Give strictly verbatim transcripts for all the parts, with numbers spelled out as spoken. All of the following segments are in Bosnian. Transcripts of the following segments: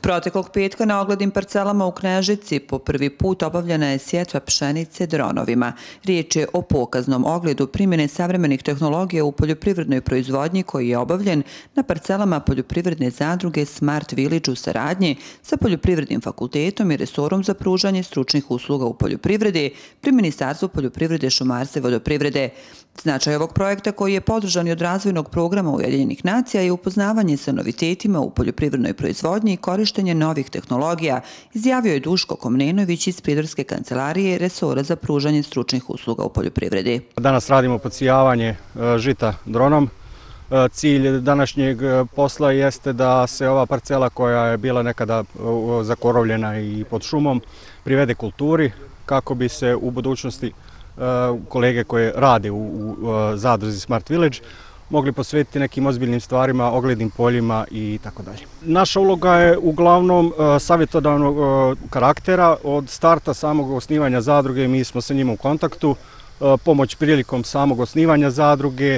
Proteklog petka na oglednim parcelama u Kneževici po prvi put obavljena je sjetva pšenice dronovima. Riječ je o pokaznom ogledu primjene savremenih tehnologija u poljoprivrednoj proizvodnji koji je obavljen na parcelama poljoprivredne zadruge Smart Village u saradnji sa Poljoprivrednim fakultetom i resorom za pružanje stručnih usluga u poljoprivredi pri Ministarstvu poljoprivrede, šumarstva i vodoprivrede. Značaj ovog projekta, koji je podržan i od razvojnog programa Ujedinjenih nacija, je upoznavanje sa novitetima u poljoprivrednoj proizvodnji i korištenje novih tehnologija, izjavio je Duško Komnenović iz Pridarske kancelarije resora za pružanje stručnih usluga u poljoprivredi. Danas radimo podsijavanje žita dronom. Cilj današnjeg posla jeste da se ova parcela koja je bila nekada zakorovljena i pod šumom privede kulturi kako bi se u budućnosti kolege koje rade u zadruzi Smart Village mogli posvetiti nekim ozbiljnim stvarima, oglednim poljima i tako dalje. Naša uloga je uglavnom savjetodavnog karaktera. Od starta samog osnivanja zadruge mi smo sa njima u kontaktu, pomoć prilikom samog osnivanja zadruge,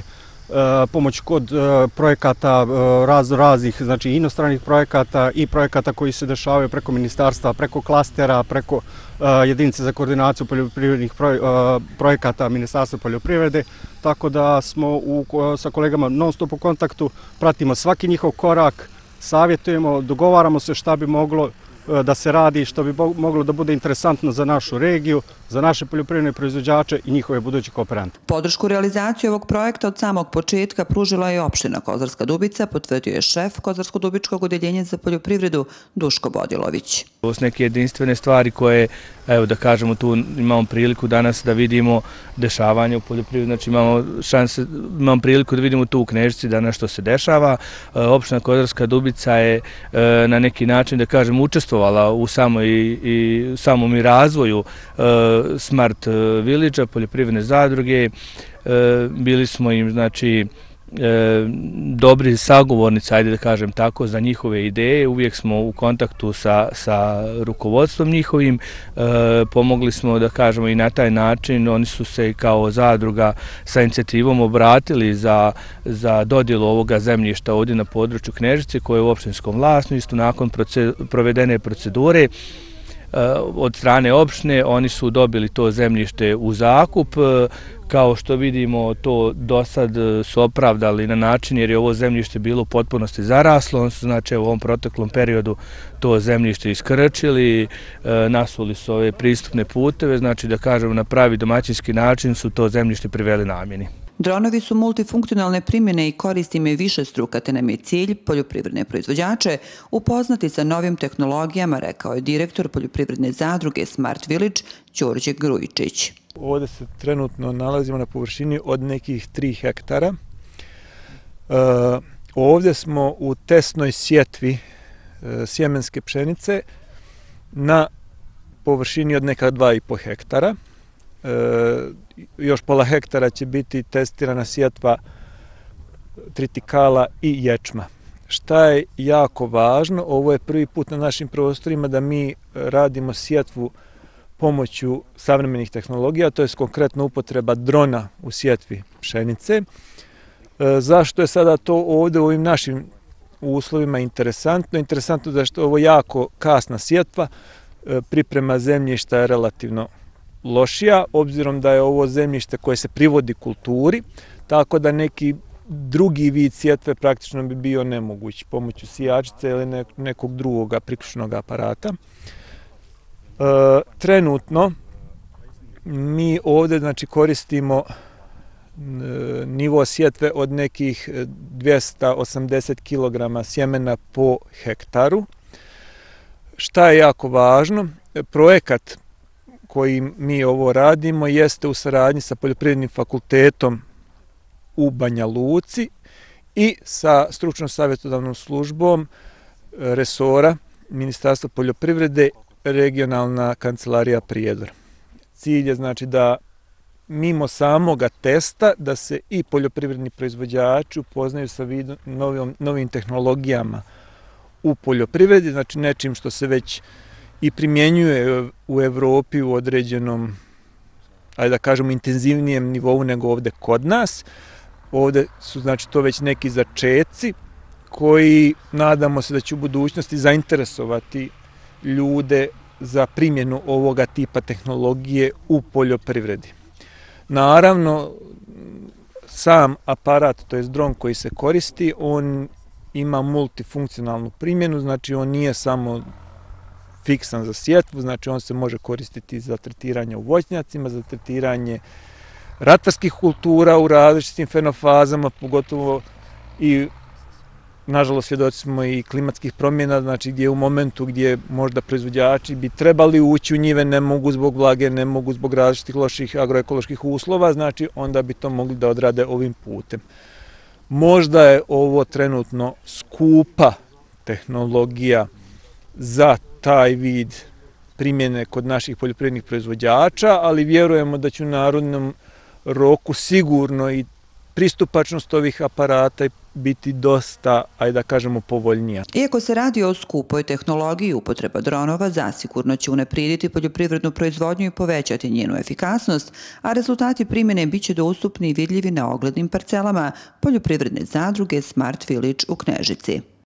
pomoć kod projekata razno raznih, znači inostranih projekata i projekata koji se dešavaju preko ministarstva, preko klastera, preko jedinice za koordinaciju poljoprivrednih projekata Ministarstva poljoprivrede, tako da smo sa kolegama non stop u kontaktu, pratimo svaki njihov korak, savjetujemo, dogovaramo se šta bi moglo da se radi, što bi moglo da bude interesantno za našu regiju, za naše poljoprivredne proizvođače i njihove buduće kooperante. Podršku realizaciju ovog projekta od samog početka pružila je opština Kozarska Dubica, potvrdio je šef Kozarsko-Dubičkog odeljenja za poljoprivredu Duško Bodilović. Ovo su neke jedinstvene stvari koje, evo da kažemo, tu imamo priliku danas da vidimo dešavanje u poljoprivredi, znači imamo šanse, imamo priliku da vidimo tu u Kneževici danas što se dešava. Opština Kozarska Dubica je na neki način, da kažem, učestvovala u samoj i samom i razvoju Smart Village-a, poljoprivredne zadruge. Bili smo im, znači, dobri sagovornici, ajde da kažem tako, za njihove ideje. Uvijek smo u kontaktu sa, sa rukovodstvom njihovim. Pomogli smo, da kažemo, i na taj način. Oni su se kao zadruga sa inicijativom obratili za, za dodjelu ovoga zemljišta ovdje na području Kneževice, koje je u opštinskom vlasništvu. Nakon provedene procedure od strane opštine, oni su dobili to zemljište u zakup. Kao što vidimo, to do sad su opravdali na način jer je ovo zemljište bilo u potpunosti zaraslo. Oni su, znači, u ovom proteklom periodu to zemljište iskrčili, nasuli su ove pristupne puteve, znači, da kažemo, na pravi domaćinski način su to zemljište priveli namjeni. Dronovi su multifunkcionalne primjene i koristi imaju više struka, te nam je cilj poljoprivredne proizvođače upoznati sa novim tehnologijama, rekao je direktor poljoprivredne zadruge Smart Village Đorđe Grujičić. Ovdje se trenutno nalazimo na površini od nekih tri hektara. Ovdje smo u testnoj sjetvi sjemenske pšenice na površini od neka dva i po hektara. Još pola hektara će biti testirana sjetva tritikala i ječma. Šta je jako važno, ovo je prvi put na našim prostorima da mi radimo sjetvu pomoću savremenih tehnologija, to je konkretno upotreba drona u sjetvi pšenice. Zašto je sada to ovdje u ovim našim uslovima interesantno? Interesantno da je ovo jako kasna sjetva, priprema zemljišta je relativno lošija, obzirom da je ovo zemljište koje se privodi kulturi, tako da neki drugi vid sjetve praktično bi bio nemoguć pomoću sijačice ili nekog drugog priključnog aparata. E, trenutno mi ovdje, znači, koristimo e, nivo sjetve od nekih dvjesto osamdeset kilograma sjemena po hektaru. Šta je jako važno? Projekat koji mi ovo radimo jeste u saradnji sa Poljoprivrednim fakultetom u Banja Luci i sa stručnom savjetodavnom službom resora Ministarstva poljoprivrede, regionalna kancelarija Prijedor. Cilj je, znači, da mimo samoga testa da se i poljoprivredni proizvođači upoznaju sa novim, novim tehnologijama u poljoprivredi, znači nečim što se već i primjenjuje u Evropi u određenom, ajde da kažemo, intenzivnijem nivou nego ovdje kod nas. Ovdje su, znači, to već neki začeci koji nadamo se da će u budućnosti zainteresovati ljude za primjenu ovoga tipa tehnologije u poljoprivredi. Naravno, sam aparat, to je dron koji se koristi, on ima multifunkcionalnu primjenu, znači on nije samo fiksan za sjetvu, znači on se može koristiti za tretiranje u voćnjacima, za tretiranje ratarskih kultura u različitim fenofazama, pogotovo i nažalost svjedoci smo i klimatskih promjena, znači gdje u momentu gdje možda proizvođači bi trebali ući u njive, ne mogu zbog vlage, ne mogu zbog različitih loših agroekoloških uslova, znači onda bi to mogli da odrade ovim putem. Možda je ovo trenutno skupa tehnologija za taj vid primjene kod naših poljoprivrednih proizvođača, ali vjerujemo da će u narodnom roku sigurno i pristupačnost ovih aparata biti dosta, ajde da kažemo, povoljnija. Iako se radi o skupoj tehnologiji, upotreba dronova zasigurno će unaprijediti poljoprivrednu proizvodnju i povećati njenu efikasnost, a rezultati primjene biće dostupni i vidljivi na oglednim parcelama poljoprivredne zadruge Smart Village u Knežici.